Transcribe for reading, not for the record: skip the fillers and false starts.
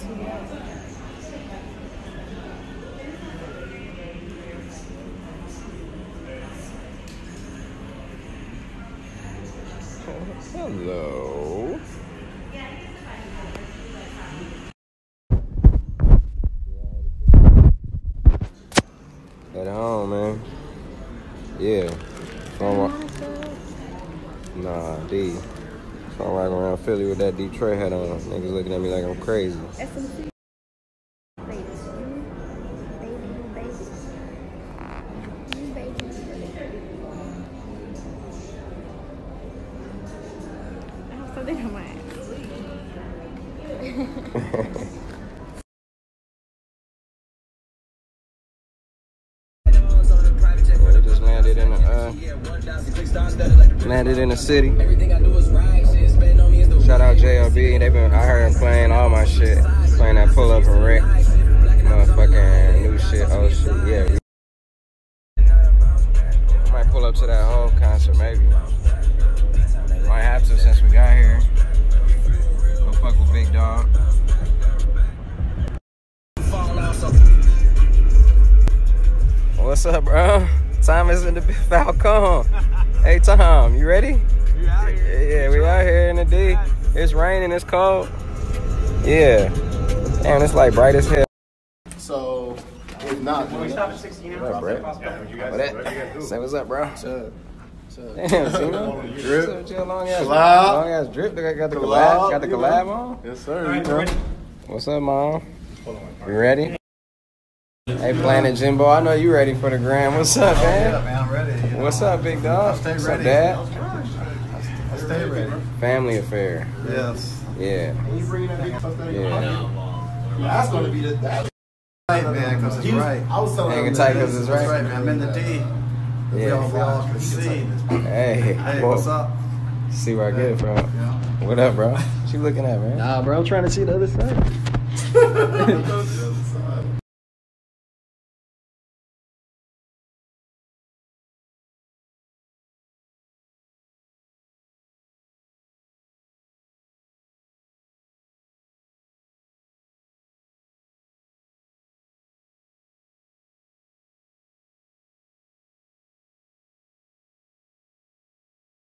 Hello. At home, man. Yeah. Nah, D. So I'm riding around Philly with that Detroit hat on. Niggas looking at me like I'm crazy. We just landed in the city. Shout out JLB. I heard him playing all my shit. Playing that pull up and wreck. Motherfucking new shit, old shit. Yeah. We might pull up to that whole concert, maybe. Might have to since we got here. Go fuck with Big Dog. What's up, bro? Tom is in the Falcon. Hey, Tom, you ready? We out here. Yeah, we out here in the D. It's raining, it's cold. Yeah. Damn, it's like bright as hell. So, if not, When we stop at 16, What up, Brett? Say what's up, bro? what's up? Damn, Tino. Drip. What's up, your long ass drip? Got the collab. Got the collab on? Yes, sir. All right, we're ready. What's up, Mom? You ready? Hey, Planet Jimbo, I know you ready for the gram. What's up, man? Yeah, man, I'm ready. What's up, big dog? Stay What's ready. up, Dad? I stay ready. Family affair. Yes. Yeah. Yeah. That's going to be that. Right, man, because it's right. I was telling Hanging tight because it's right. That's right, man. I'm in the D. We Yeah. all can see. Hey, Hey, whoa. what's up? See where I get it from. Yeah. What up, bro? What you looking at, man? Nah, bro, I'm trying to see the other side.